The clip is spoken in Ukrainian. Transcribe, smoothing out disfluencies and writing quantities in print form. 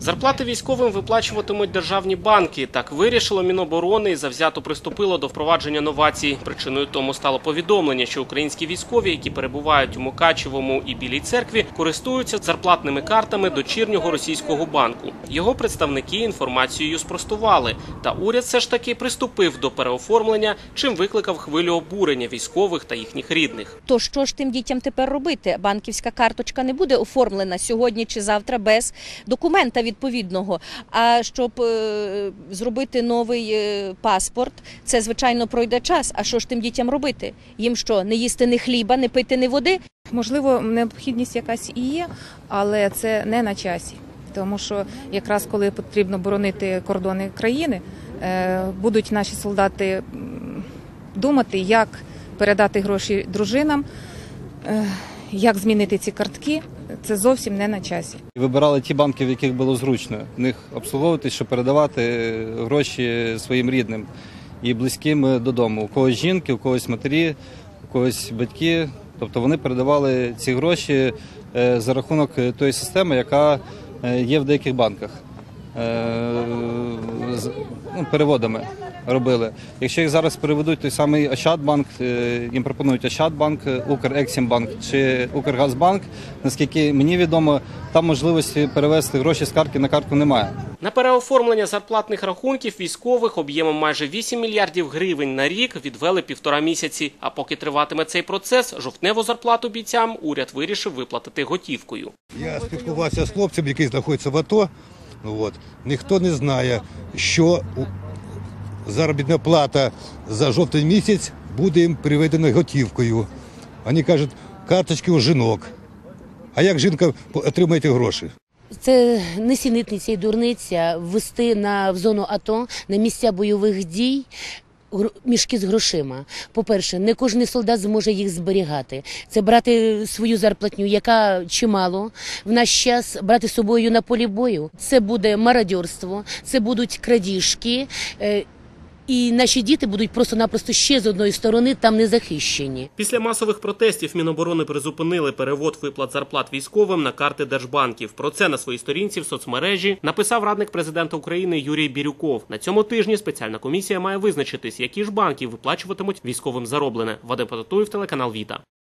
Зарплати військовим виплачуватимуть державні банки. Так вирішило Міноборони і завзято приступило до впровадження новацій. Причиною тому стало повідомлення, що українські військові, які перебувають у Мукачевому і Білій Церкві, користуються зарплатними картами дочірнього російського банку. Його представники інформацією спростували. Та уряд все ж таки приступив до переоформлення, чим викликав хвилю обурення військових та їхніх рідних. То що ж тим дітям тепер робити? Банківська карточка не буде оформлена сьогодні чи завтра без документа відповідного. А щоб зробити новий паспорт, це, звичайно, пройде час. А що ж тим дітям робити? Їм що, не їсти ні хліба, не пити ні води? Можливо, необхідність якась і є, але це не на часі. Тому що якраз коли потрібно боронити кордони країни, будуть наші солдати думати, як передати гроші дружинам, як змінити ці картки. Це зовсім не на часі. Вибирали ті банки, в яких було зручно в них обслуговуватись, щоб передавати гроші своїм рідним і близьким додому. У когось жінки, у когось матері, у когось батьки. Тобто вони передавали ці гроші за рахунок тої системи, яка є в деяких банках. Переводами робили. Якщо їх зараз переведуть, той самий Ощадбанк, їм пропонують Ощадбанк, Укрексімбанк чи Укргазбанк, наскільки мені відомо, там можливості перевести гроші з картки на картку немає. На переоформлення зарплатних рахунків військових об'ємом майже 8 мільярдів гривень на рік відвели 1,5 місяці. А поки триватиме цей процес, жовтневу зарплату бійцям уряд вирішив виплатити готівкою. Я спілкувався з хлопцем, який знаходиться в АТО. Ніхто не знає, що заробітна плата за жовтень місяць буде їм переведена готівкою. Вони кажуть, карточки у жінок. А як жінка отримає ті гроші? Це несенітниця і дурниця ввести в зону АТО, на місця бойових дій, мішки з грошима. По-перше, не кожен солдат зможе їх зберігати. Це брати свою зарплатню, яка чимало, в наш час брати з собою на полі бою. Це буде мародерство, це будуть крадіжки, і наші діти будуть просто-напросто ще з одної сторони там не захищені. Після масових протестів Міноборони призупинили перевод виплат зарплат військовим на карти держбанків. Про це на своїй сторінці в соцмережі написав радник президента України Юрій Бірюков. На цьому тижні спеціальна комісія має визначитись, які ж банки виплачуватимуть військовим зароблене. Вадим Потатуєв, телеканал Віта.